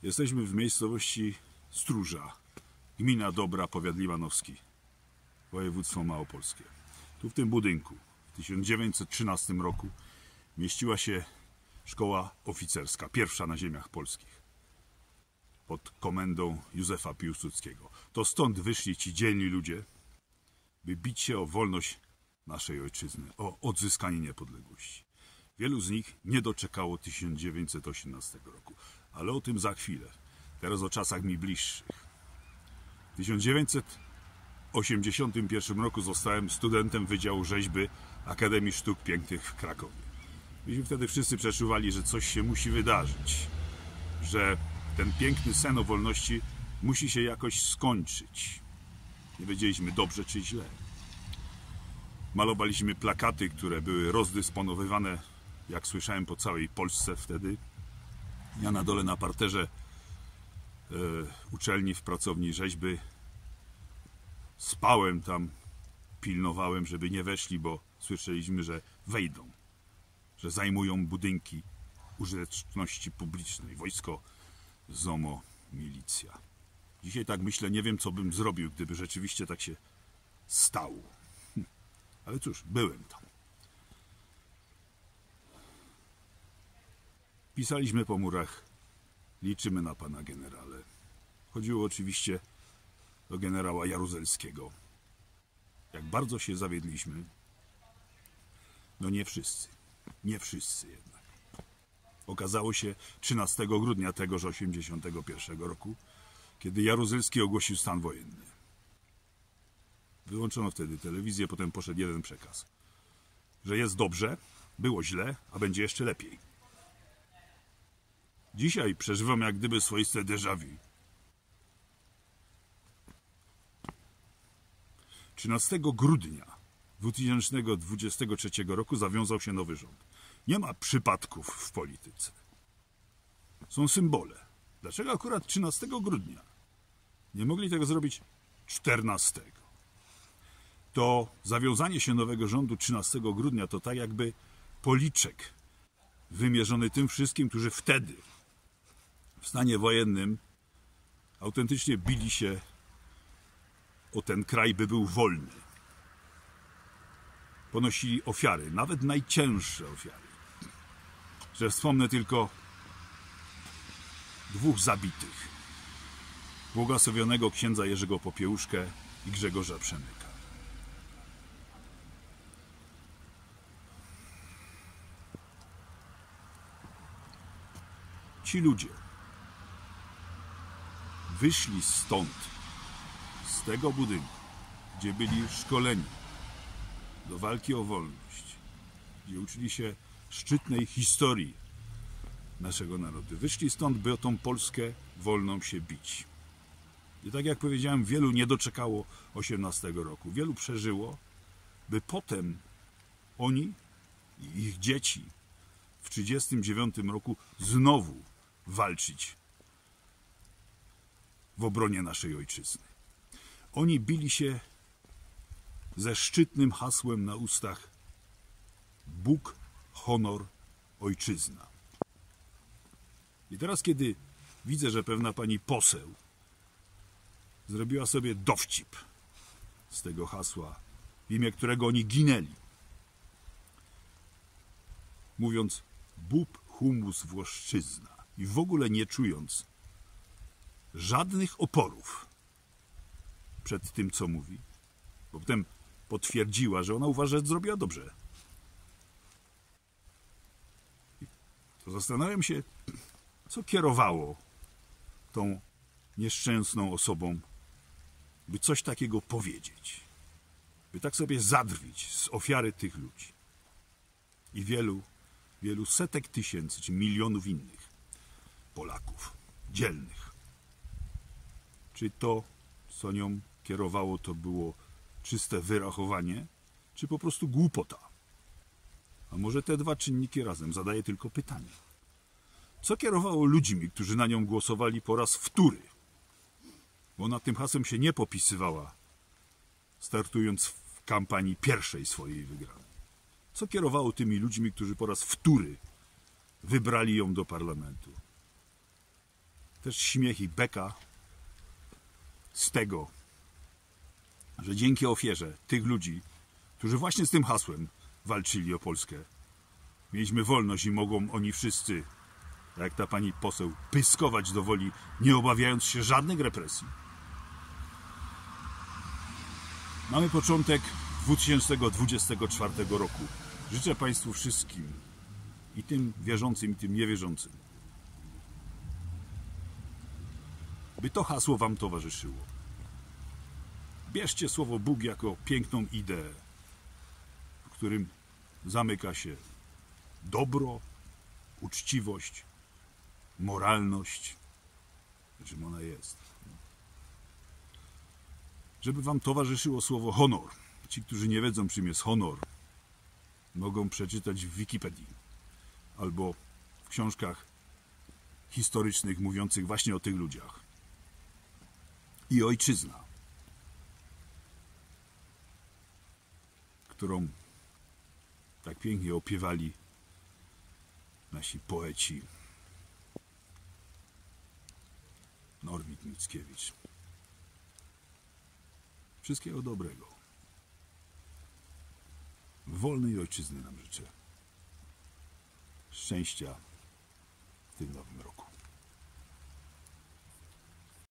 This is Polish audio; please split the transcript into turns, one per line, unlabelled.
Jesteśmy w miejscowości Stróża, gmina Dobra, powiat limanowski, województwo małopolskie. Tu w tym budynku w 1913 roku mieściła się szkoła oficerska, pierwsza na ziemiach polskich, pod komendą Józefa Piłsudskiego. To stąd wyszli ci dzielni ludzie, by bić się o wolność naszej ojczyzny, o odzyskanie niepodległości. Wielu z nich nie doczekało 1918 roku, ale o tym za chwilę. Teraz o czasach mi bliższych. W 1981 roku zostałem studentem Wydziału Rzeźby Akademii Sztuk Pięknych w Krakowie. Myśmy wtedy wszyscy przeczuwali, że coś się musi wydarzyć, że ten piękny sen o wolności musi się jakoś skończyć. Nie wiedzieliśmy dobrze czy źle. Malowaliśmy plakaty, które były rozdysponowywane, jak słyszałem, po całej Polsce wtedy. Ja na dole na parterze uczelni w pracowni rzeźby spałem tam, pilnowałem, żeby nie weszli, bo słyszeliśmy, że wejdą, że zajmują budynki użyteczności publicznej, wojsko, ZOMO, milicja. Dzisiaj tak myślę, nie wiem, co bym zrobił, gdyby rzeczywiście tak się stało. Ale cóż, byłem tam. Pisaliśmy po murach: liczymy na pana generale. Chodziło oczywiście do generała Jaruzelskiego. Jak bardzo się zawiedliśmy. No nie wszyscy. Nie wszyscy jednak. Okazało się 13 grudnia tegoż 1981 roku, kiedy Jaruzelski ogłosił stan wojenny. Wyłączono wtedy telewizję, potem poszedł jeden przekaz, że jest dobrze, było źle, a będzie jeszcze lepiej. Dzisiaj przeżywam jak gdyby swoiste déjà vu. 13 grudnia 2023 roku zawiązał się nowy rząd. Nie ma przypadków w polityce. Są symbole. Dlaczego akurat 13 grudnia? Nie mogli tego zrobić 14. To zawiązanie się nowego rządu 13 grudnia to tak jakby policzek wymierzony tym wszystkim, którzy wtedy w stanie wojennym autentycznie bili się o ten kraj, by był wolny. Ponosili ofiary, nawet najcięższe ofiary. Że wspomnę tylko 2 zabitych. Błogosławionego księdza Jerzego Popiełuszkę i Grzegorza Przemyka. Ci ludzie wyszli stąd, z tego budynku, gdzie byli szkoleni do walki o wolność, gdzie uczyli się szczytnej historii naszego narodu. Wyszli stąd, by o tą Polskę wolną się bić. I tak jak powiedziałem, wielu nie doczekało 18 roku. Wielu przeżyło, by potem oni i ich dzieci w 1939 roku znowu walczyć w obronie naszej ojczyzny. Oni bili się ze szczytnym hasłem na ustach: Bóg, honor, ojczyzna. I teraz, kiedy widzę, że pewna pani poseł zrobiła sobie dowcip z tego hasła, w imię którego oni ginęli, mówiąc bób, humus, włoszczyzna, i w ogóle nie czując żadnych oporów przed tym, co mówi, bo potem potwierdziła, że ona uważa, że zrobiła dobrze. To zastanawiam się, co kierowało tą nieszczęsną osobą, by coś takiego powiedzieć, by tak sobie zadrwić z ofiary tych ludzi i wielu setek tysięcy czy milionów innych Polaków dzielnych. Czy to, co nią kierowało, to było czyste wyrachowanie, czy po prostu głupota? A może te 2 czynniki razem? Zadaję tylko pytanie. Co kierowało ludźmi, którzy na nią głosowali po raz wtóry? Bo ona tym hasłem się nie popisywała, startując w kampanii pierwszej swojej wygranej. Co kierowało tymi ludźmi, którzy po raz wtóry wybrali ją do parlamentu? też śmiech i beka z tego, że dzięki ofierze tych ludzi, którzy właśnie z tym hasłem walczyli o Polskę, mieliśmy wolność i mogą oni wszyscy, jak ta pani poseł, pyskować do woli, nie obawiając się żadnych represji. Mamy początek 2024 roku. Życzę Państwu wszystkim, i tym wierzącym, i tym niewierzącym, by to hasło Wam towarzyszyło. Bierzcie słowo Bóg jako piękną ideę, w którym zamyka się dobro, uczciwość, moralność, czym ona jest. Żeby Wam towarzyszyło słowo honor. Ci, którzy nie wiedzą, czym jest honor, mogą przeczytać w Wikipedii albo w książkach historycznych mówiących właśnie o tych ludziach. I ojczyzna, którą tak pięknie opiewali nasi poeci Norwid Mickiewicz. Wszystkiego dobrego. Wolnej ojczyzny nam życzę. Szczęścia w tym nowym roku.